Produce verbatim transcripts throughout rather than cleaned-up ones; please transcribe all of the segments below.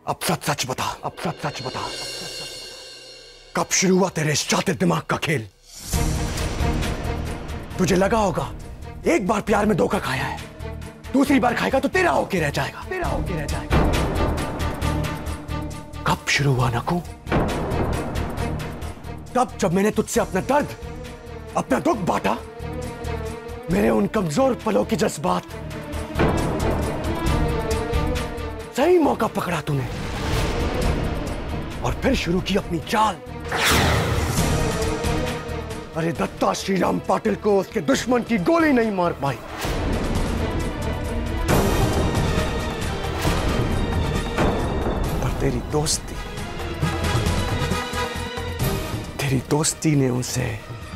अब सच सच बता, अब सच सच बता, कब शुरू हुआ तेरे इस शातिर दिमाग का खेल? तुझे लगा होगा एक बार प्यार में धोखा खाया है, दूसरी बार खाएगा तो तेरा होके रह जाएगा, तेरा होके रह जाएगा। कब शुरू हुआ नकू? तब जब मैंने तुझसे अपना दर्द, अपना दुख बांटा, मेरे उन कमजोर पलों के जज्बात। सही मौका पकड़ा तूने और फिर शुरू की अपनी चाल। अरे दत्ता श्रीराम पाटिल को उसके दुश्मन की गोली नहीं मार पाई, पर तेरी दोस्ती, तेरी दोस्ती ने उसे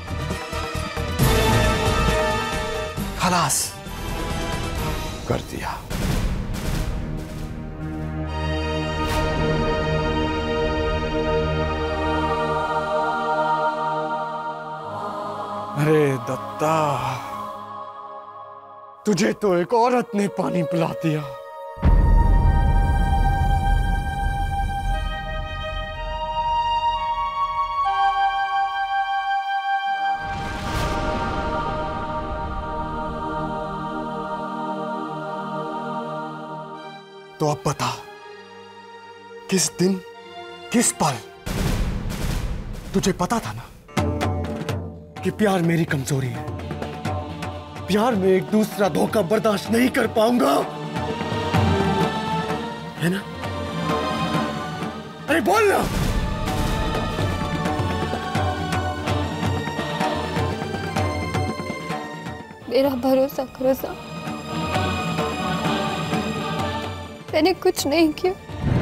खलास कर दिया। अरे दत्ता, तुझे तो एक औरत ने पानी पिला दिया। तो अब बता, किस दिन, किस पल तुझे पता था ना कि प्यार मेरी कमजोरी है, प्यार में एक दूसरा धोखा बर्दाश्त नहीं कर पाऊंगा, है ना? अरे बोल ना। मेरा भरोसा करो साहब, मैंने कुछ नहीं किया।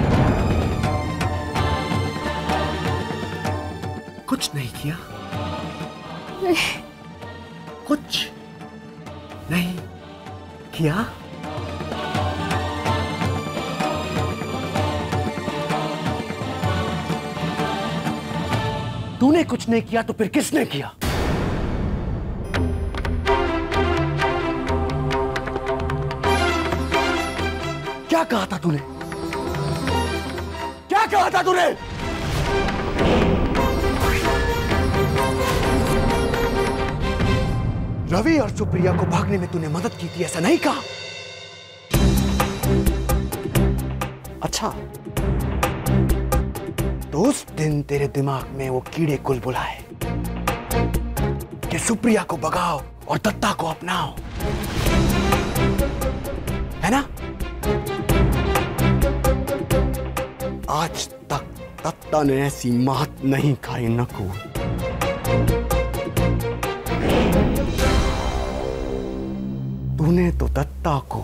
कुछ नहीं किया? नहीं। कुछ नहीं किया? तूने कुछ नहीं किया तो फिर किसने किया? क्या कहा था तूने? क्या कहा था तूने? रवि और सुप्रिया को भागने में तूने मदद की थी, ऐसा नहीं कहा? अच्छा, तो उस दिन तेरे दिमाग में वो कीड़े कुलबुलाए कि सुप्रिया को भगाओ और दत्ता को अपनाओ, है ना? आज तक दत्ता ने ऐसी मात नहीं खाई नकू। तूने तो दत्ता को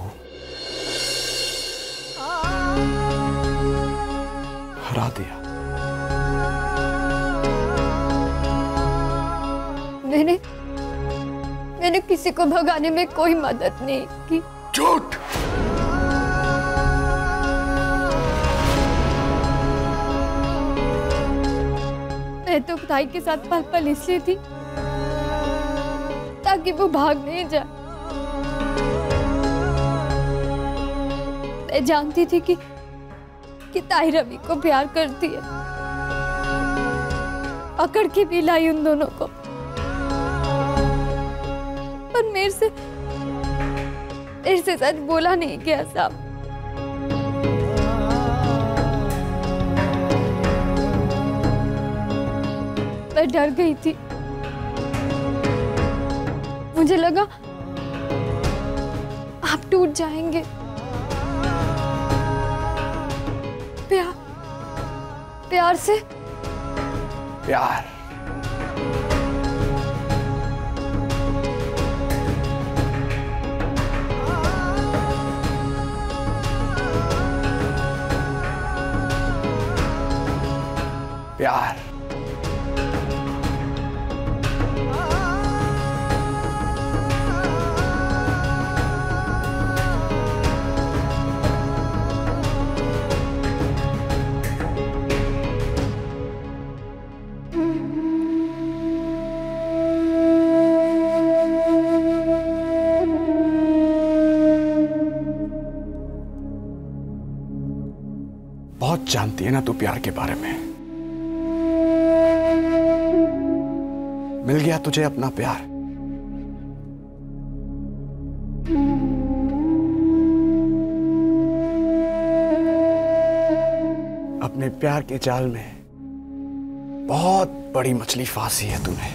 हरा दिया। मैंने मैंने किसी को भगाने में कोई मदद नहीं की। झूठ! मैं तो भाई के साथ पल पल इसलिए थी ताकि वो भाग नहीं जाए। मैं जानती थी कि कि ताई रवि को प्यार करती है, पकड़ के भी लाई उन दोनों को, पर मेरे से मेरे से सच बोला नहीं गया साहब। मैं डर गई थी, मुझे लगा आप टूट जाएंगे। प्यार प्यार से प्यार प्यार Mm-hmm. बहुत जानती है ना तू प्यार के बारे में। मिल गया तुझे अपना प्यार। अपने प्यार के जाल में बहुत बड़ी मछली फांसी है तूने।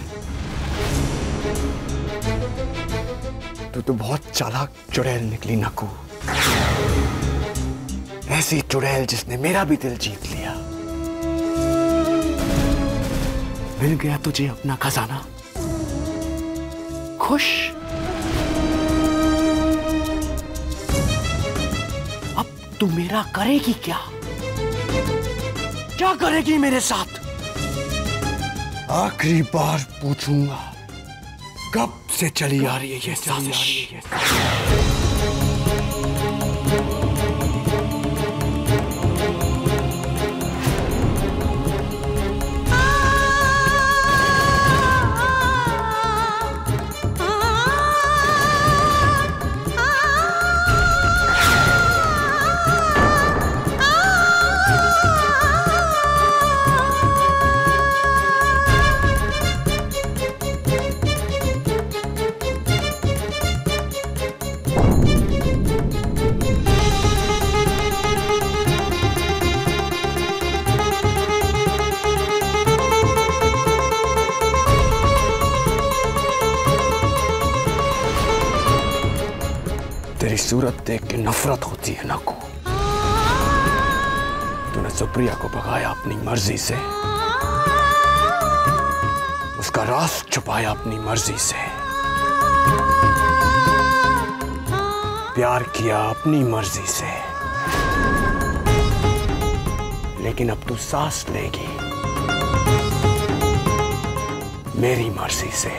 तू तो बहुत चालाक चुड़ैल निकली नकू। ऐसी चुड़ैल जिसने मेरा भी दिल जीत लिया। मिल गया तुझे अपना खजाना। खुश? अब तू मेरा करेगी क्या? क्या करेगी मेरे साथ? आखिरी बार पूछूंगा, कब से चली आ रही है ये साजिश? तेरी सूरत देख के नफरत होती है नाकू। तूने सुप्रिया को भगाया अपनी मर्जी से, उसका राज छुपाया अपनी मर्जी से, प्यार किया अपनी मर्जी से। लेकिन अब तू सांस लेगी मेरी मर्जी से,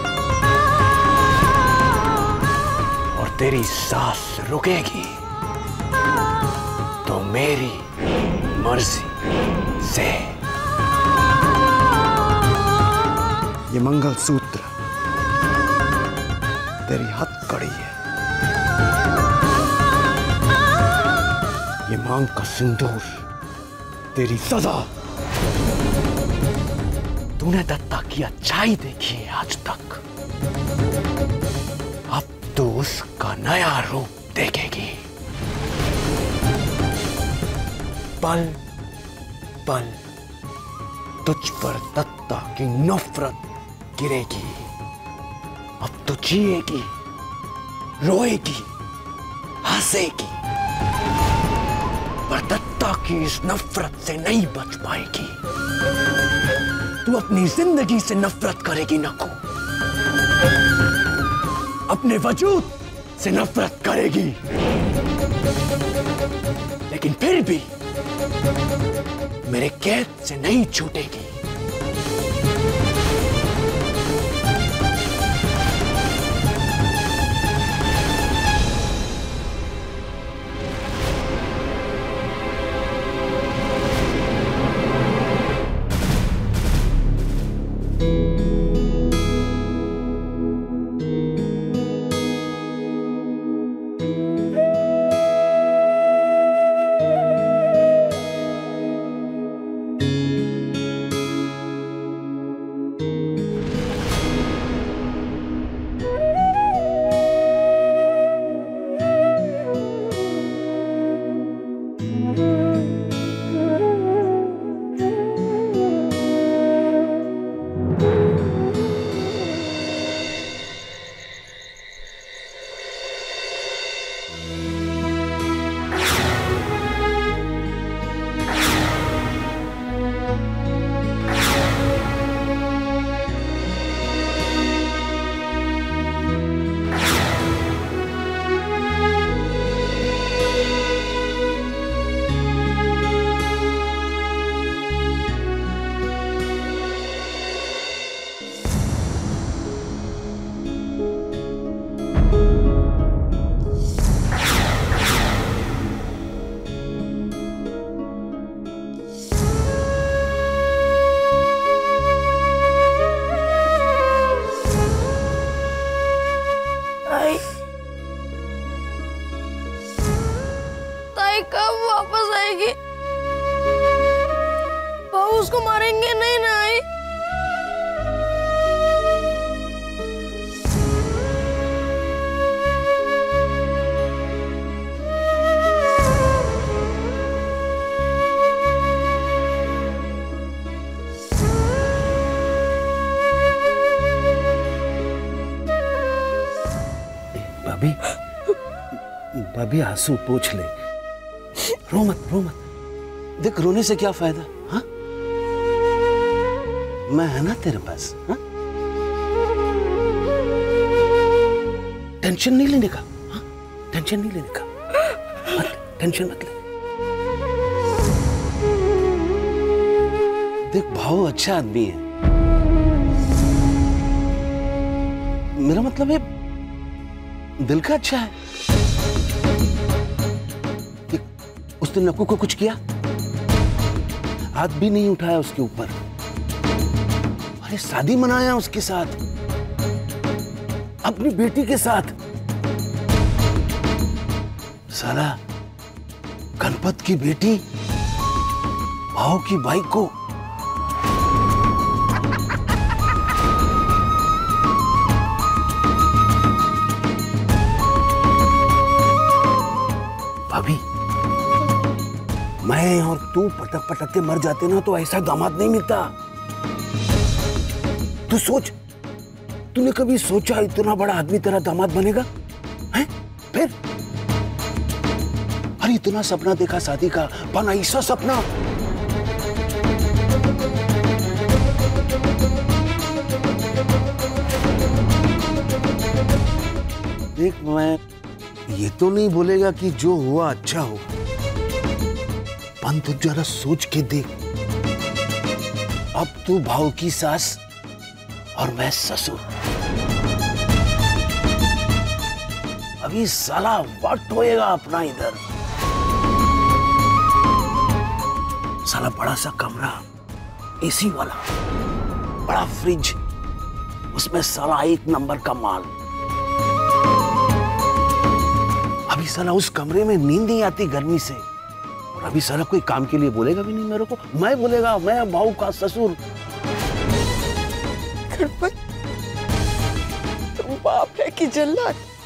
तेरी सांस रुकेगी तो मेरी मर्जी से। ये मंगलसूत्र तेरी हथकड़ी है, ये मांग का सिंदूर तेरी सजा। तूने दत्ता की अच्छाई देखी है आज तक, अब तो उसका नया रूप देखेगी। पल पल तुझ पर दत्ता की नफरत गिरेगी। अब तो जिएगी, रोएगी, हंसेगी, पर दत्ता की इस नफरत से नहीं बच पाएगी। तू अपनी जिंदगी से नफरत करेगी नकू, अपने वजूद से नफरत करेगी, लेकिन फिर भी मेरे कैद से नहीं छूटेगी। ताई कब वापस आएगी? उसको मारेंगे नहीं ना? भाभी, भाभी आंसू पोंछ ले, रो मत, रो मत। देख रोने से क्या फायदा? हाँ, मैं है ना तेरे पास। हाँ, टेंशन नहीं लेने का। हाँ, टेंशन नहीं लेने का, मत टेंशन मत ले। देख भाव अच्छा आदमी है, मेरा मतलब है दिल का अच्छा है। उस दिन नक्कू को कुछ किया, हाथ भी नहीं उठाया उसके ऊपर। अरे शादी मनाया उसके साथ, अपनी बेटी के साथ। साला गणपत की बेटी भाव की बाइक को भाभी, मैं और तू पटक पटक के मर जाते ना तो ऐसा दामाद नहीं मिलता। तू सोच, तूने कभी सोचा इतना बड़ा आदमी तेरा दामाद बनेगा? हैं? फिर अरे इतना सपना देखा शादी का, बना ऐसा सपना। देख मैं ये तो नहीं बोलेगा कि जो हुआ अच्छा हो, पर तू जरा सोच के देख, अब तू भाव की सास और मैं ससुर। अभी साला वक्त होएगा अपना इधर। साला बड़ा सा कमरा, एसी वाला, बड़ा फ्रिज, उसमें साला एक नंबर का माल। अभी साला उस कमरे में नींद नहीं आती गर्मी से, और अभी साला कोई काम के लिए बोलेगा भी नहीं मेरे को। मैं बोलेगा मैं भाऊ का ससुर। गणपत, तुम बाप है कि जल्लाद?